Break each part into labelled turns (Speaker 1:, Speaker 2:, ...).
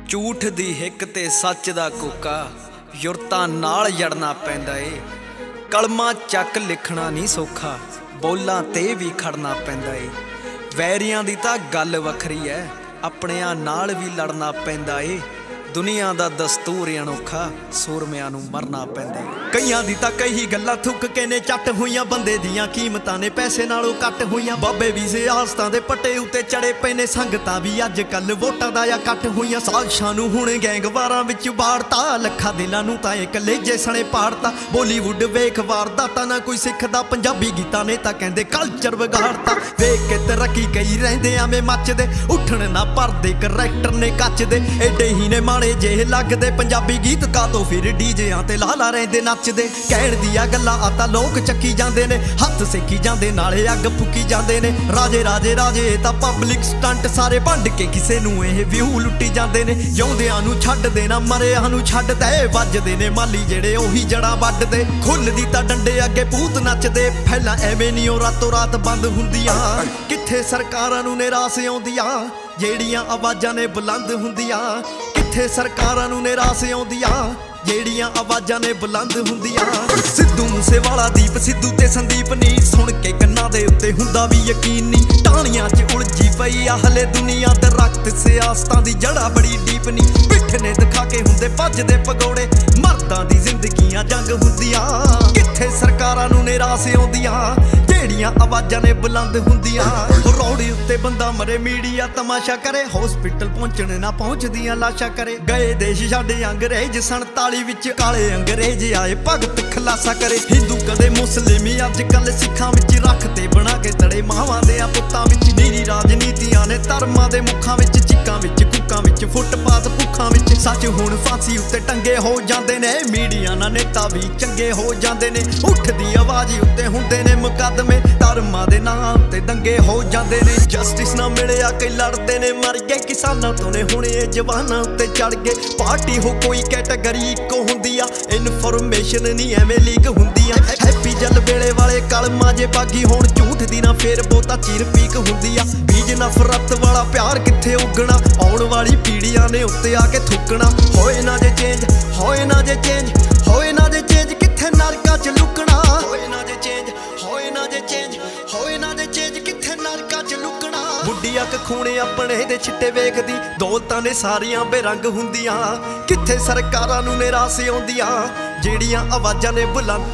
Speaker 1: झूठ दी हिक ते सच दा कूका युरतां नाल जड़ना पैंदा ए। कलमा चक लिखना नहीं सौखा, बोलां ते भी खड़ना पैंदा ए। वैरियां दी तां गल वखरी है, अपनियां नाल भी लड़ना पैंदा ए। दुनिया दा दस्तूर अनोखा, सूरमियां नूं मरना पैंदा ए।
Speaker 2: कईयां दी तां कई गल्लां थुक के ने चट होईयां, बंदे दियां कीमतां ने पैसे नालों घट होईयां। बाबे भी सियासतां दे पट्टे उत्ते चढ़े पए ने, संगतां भी अज कल वोटां दा कट होईयां। साजिशां नूं हुण गैंगवारां विच बाड़ता, लखां दिलां नूं तां इह कलेजे सणे पाड़ता। बॉलीवुड वेख वारदातां ना कोई सिखदा, पंजाबी गीतां ने तां कहंदे कल्चर विगाड़ता। वेख के तरक्की कई रहिंदे आवें मचदे, उठण ना भरदे करैक्टर ने कचदे। एडे ही ने जे लगदे पंजाबी गीत का तो फिर डीजेआं ते लाला रहिंदे नचदे। कहण दियां गल्लां आतां लोक चक्की जांदे ने, हत्थ सेकी जांदे नाले अग फुकी जांदे ने। राजे राजे राजे तां पब्लिक स्टंट सारे वंड के किसे नूं इह व्यू लुट्टी जांदे ने। जिउंदिआं नूं छड्डदे ना मरिआं नूं छड्डदे, वजदे ने माली जेड़े ओही जड़ां वड्डदे। खुलदी तां डंडे अगे भूत नचदे, फैलां एवें नी ओ रातों रात बंद हुंदियां। कित्थे सरकारां नूं निराश आउंदियां, जेड़ियां आवाज़ां ने बुलंद हुंदियां। कित्थे सरकारां नूं निराश आउंदियां, जेड़ियां आवाज़ां ने बुलंद हुंदियां। सिद्धू मूसेवाला दीप सिद्धू ते संदीप नी, सुण के कन्नां दे उत्ते हुंदा भी यकीन नी। टाणियां च उलझी पई आ हले दुनिया, ते रखत सियासतां दी जड़ा बड़ी डीप नी। पिठ ने दिखा के हुंदे भजदे पगौड़े, मर्दां दी जिंदगियां जंग हुंदियां। कित्थे सरकारां नूं निराश आउंदियां, जेड़ियां आवाज़ां ने बुलंद हुंदियां। रोड उत्ते बंदा मरे मीडिया तमाशा करे, हॉस्पिटल पहुंचण ना पहुंचदियां लाशां करे। गए देश छड्ड अंग्रेज 47 विच, काले अंग्रेज आए भगत खलासा करे। हिंदू कदे मुस्लिम अज कल सिखां विच, रखते बना के तड़े मावां दे पुत्तां विच। नीरी राजनीतियां ने धर्मां दे मुखां विच, चिक्कां विच कुक्कां विच, फुटपाथ भुक्खां विच। सच हुण फांसी उत्ते टंगे हो जांदे ने, मीडिया ना नेता भी चंगे हो जांदे ने। उठदी आवाज़ उत्ते हुंदे ने मुकदमे, धर्मां दे नां उत्ते दंगे हो जांदे ने। जस्टिस ना मिलिया कई लड़दे ने मर गए, किसानां तो ने हुण इह जवानां उत्ते चढ़ गए। पार्टी हो कोई कैटेगरी इक्को हुंदी आ, इनफॉर्मेशन नहीं एवें लीक हुंदी आ। हैप्पी जल वेले वाले कलमां जे बागी होण, झूठ दी ना फेर बहुता चीर पीक हुंदी आ। बीज नफरत वाला प्यार कित्थे उगना, आउण वाली पीढ़ियां ने उत्ते आके थुकना। होए ना जे चेंज, होए ना जे चेंज, होए ना जे चेंज, कित्थे नरकां च लुकना। होए ना जे चेंज, होए ना जे चेंज, होए ना जे चेंज, कित्थे नरकां च लुकना। बुढ़ी अख खूने अपने दे छिट्टे वेखदी, दौलतां ने सारियां बेरंग हुंदियां। कित्थे सरकारां नूं निराश आउंदियां, जेड़ियां आवाज़ां ने बुलंद।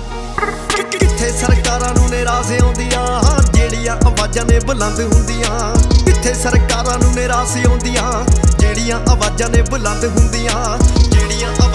Speaker 2: कित्थे सरकारां नूं निराश आउंदियां, जेड़ियां आवाज़ां ने बुलंद हुंदियां। कित्थे सरकारां नूं निराश आउंदियां, जेड़ियां आवाज़ां ने बुलंद हुंदियां। जेड़ियां